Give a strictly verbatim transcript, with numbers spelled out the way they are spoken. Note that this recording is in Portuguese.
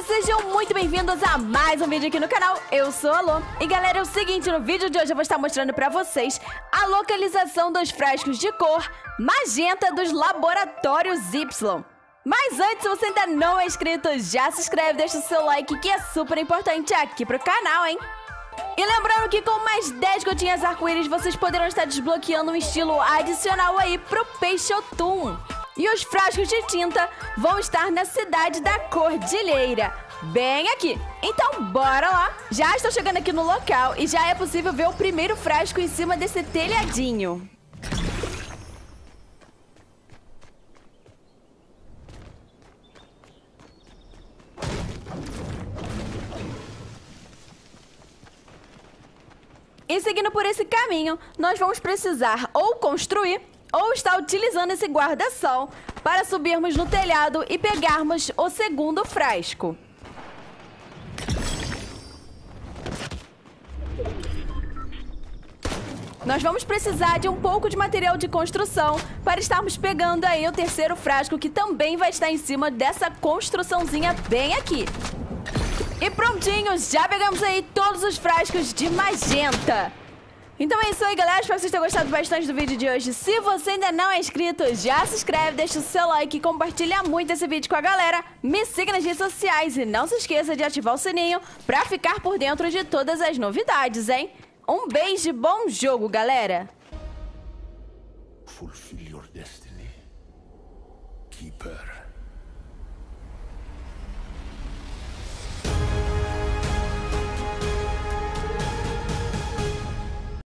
Sejam muito bem-vindos a mais um vídeo aqui no canal. Eu sou a Lô. E galera, é o seguinte, no vídeo de hoje eu vou estar mostrando pra vocês a localização dos frascos de cor magenta dos laboratórios Y. Mas antes, se você ainda não é inscrito, já se inscreve, deixa o seu like, que é super importante aqui pro canal, hein? E lembrando que com mais dez gotinhas arco-íris, vocês poderão estar desbloqueando um estilo adicional aí pro Peixotum. E os frascos de tinta vão estar na cidade da Cordilheira, bem aqui. Então bora lá! Já estou chegando aqui no local e já é possível ver o primeiro frasco em cima desse telhadinho. E seguindo por esse caminho, nós vamos precisar ou construir ou estar utilizando esse guarda-sol para subirmos no telhado e pegarmos o segundo frasco. Nós vamos precisar de um pouco de material de construção para estarmos pegando aí o terceiro frasco, que também vai estar em cima dessa construçãozinha bem aqui. E prontinhos, já pegamos aí todos os frascos de magenta. Então é isso aí, galera, espero que vocês tenham gostado bastante do vídeo de hoje. Se você ainda não é inscrito, já se inscreve, deixa o seu like e compartilha muito esse vídeo com a galera. Me siga nas redes sociais e não se esqueça de ativar o sininho pra ficar por dentro de todas as novidades, hein? Um beijo e bom jogo, galera! Fulfill your destiny, Keeper.